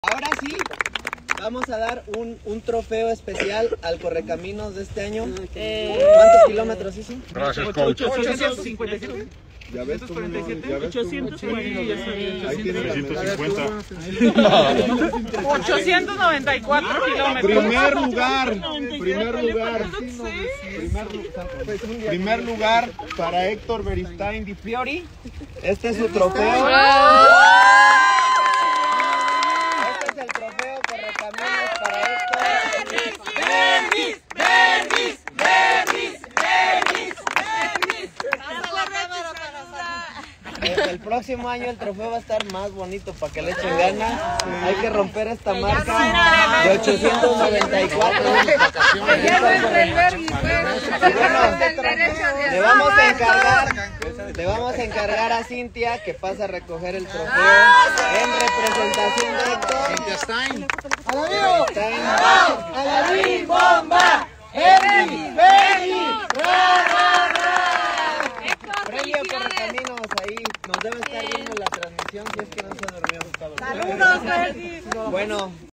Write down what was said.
Ahora sí, vamos a dar un trofeo especial al Correcaminos de este año. ¿Cuántos kilómetros hizo? Gracias, coach. 857. Ya ves cómo no, 894 kilómetros. Primer lugar para Héctor Beristain Di Fiori. Este es su trofeo. Este es el trofeo Correcaminos para Héctor. El próximo año el trofeo va a estar más bonito para que le echen ganas. Hay que romper esta marca de 894. Le vamos a encargar a Cintia que pase a recoger el trofeo en representación de Héctor. Cintia Stein. ¡Aladín, bomba! ¡Benny! Premio Correcaminos, ahí nos debe estar viendo la transmisión si es que no se durmió. Saludos, Benny. Bueno,